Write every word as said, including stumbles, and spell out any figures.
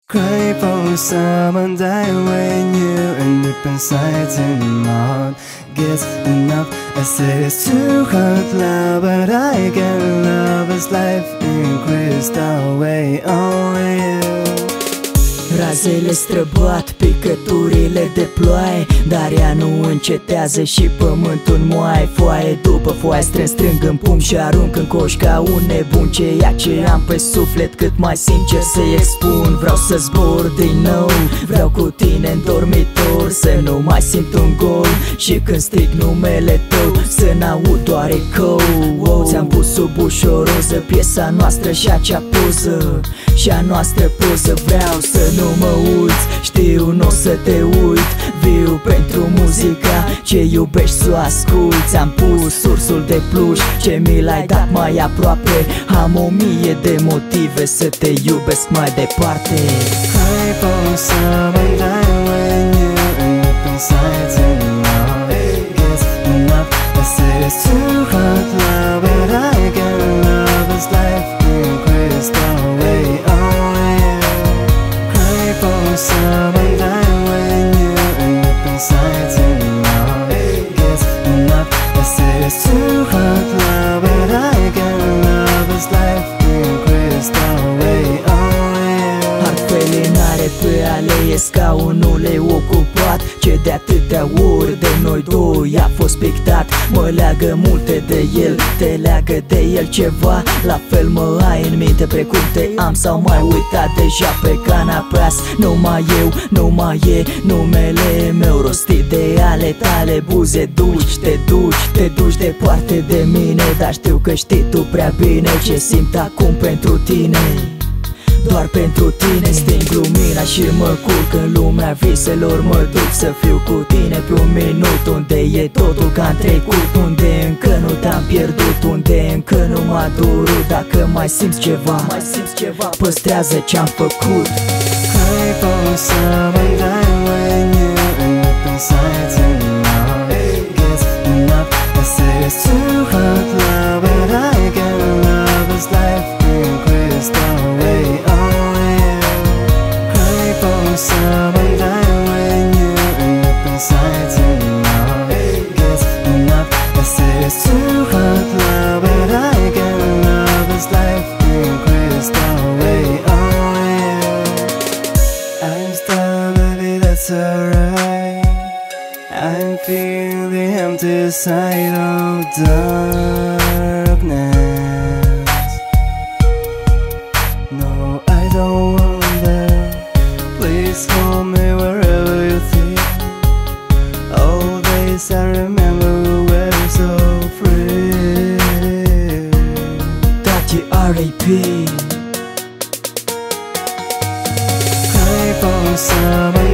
ใครเฝ้าสามันได้ when you end up inside in my heart gets enough. I said it's too hard love, but I can love as life increased away only you. Razele străbat, picăturile de ploaie, dar ea nu încetează și pământul moaie. Foaie după foaie strâng, strâng în pumn și arunc în coș ca un nebun ceea ce am pe suflet, cât mai sincer să-i expun. Vreau să zbor din nou, vreau cu tine în dormitor, să nu mai simt un gol și când strig numele tău să n-aud doar ecou. Oh, ți-am pus sub ușă o roză, piesa noastră și acea poză, și a noastră poză. Vreau să nu mă uiți, știu n-o să te uit, viu pentru muzica ce iubești să o asculti. Am pus ursul de pluș ce mi l-ai dat mai aproape, am o mie de motive să te iubesc mai departe. Hai pe să mă dai when you end up inside in my heart gets enough. I said it's too hard love, but I can love as life increased away only you. Hai pe să mă dai when you end up inside in my heart gets enough. I said it's too hard love, but I can love as life increased away only you. Felinare pe alee, scaunul e ocupat, ce de atâtea ori de noi doi a fost pictat. Mă leagă multe de el, te leagă de el ceva, la fel mă ai în minte precum te am sau mai uitat deja pe canapea. Numai eu, numai e numele meu rostit de ale tale buze. Duci, te duci, te duci departe de mine, dar știu că știi tu prea bine ce simt acum pentru tine. Doar pentru tine sting lumina și mă culc în lumea viselor. Mă duc să fiu cu tine pe un minut, unde e totul ca în trecut, unde încă nu te-am pierdut, unde încă nu m-a durut. Dacă mai simți ceva, mai simți ceva, păstrează ce-am făcut. Hai pe să mă dai when you end up inside in my heart gets enough. I said it's too hard love, but I can love as life increased away only you. Hai pe să mă dai when you end up inside in my heart gets enough. I said it's too hard love, but I can love as life increased away only you. I'm still baby, that's alright. I'm feeling the empty side of darkness. No, I don't want that. Please hold me wherever you think. All days I remember we were so free. Tati R I P. Hai pe să mă